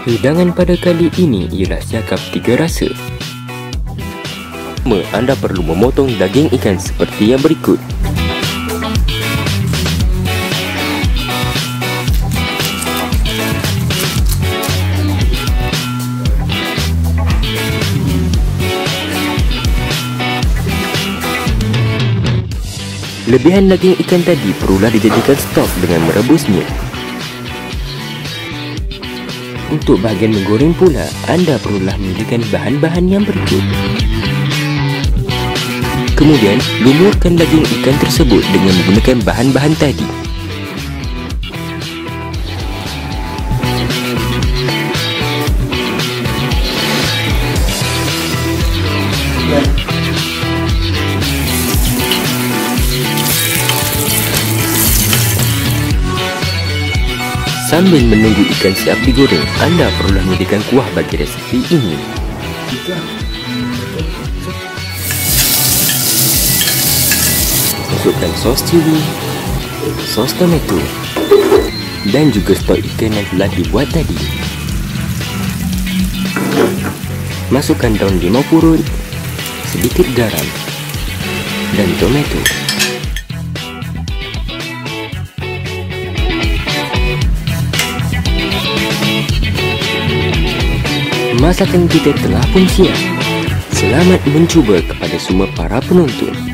Hidangan pada kali ini ialah siakap 3 rasa. Pertama, anda perlu memotong daging ikan seperti yang berikut. Lebihan daging ikan tadi perlulah dijadikan stok dengan merebusnya. Untuk bahagian menggoreng pula, anda perlulah menyediakan bahan-bahan yang berikut. Kemudian, lumurkan daging ikan tersebut dengan menggunakan bahan-bahan tadi. Sambil menunggu ikan siap digoreng, anda perlu menyediakan kuah bagi resepi ini. Masukkan sos cili, sos tomato dan juga stok ikan yang telah dibuat tadi. Masukkan daun limau purut, sedikit garam dan tomato. Masakan kita telah pun siap. Selamat mencuba kepada semua para penonton.